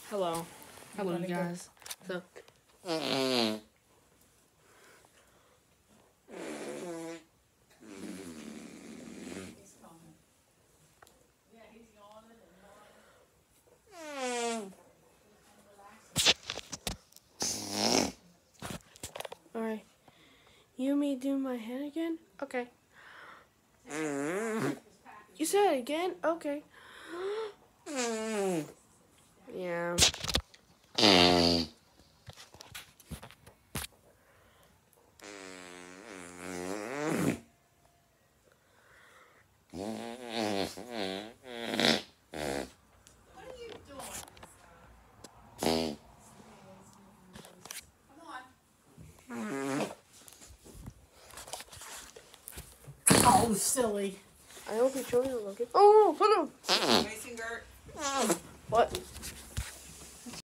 Hello. Hello, you guys. So. Alright. You and me do my head again? Okay. You said it again? Okay. Yeah. Oh, silly. I hope you show you looking. Oh, put him. Mason Gert. What?